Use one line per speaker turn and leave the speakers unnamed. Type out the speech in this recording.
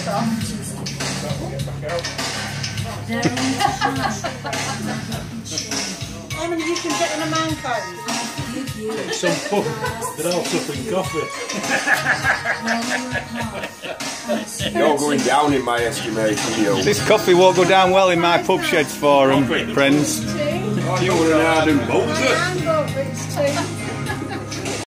How many you can get in a man cave?
Some pub, they're all supping coffee.
You're going down in my estimation, you.
This coffee won't go down well in my pub sheds for them, friends.
Oh, you're an ardent bolter.
It's 2.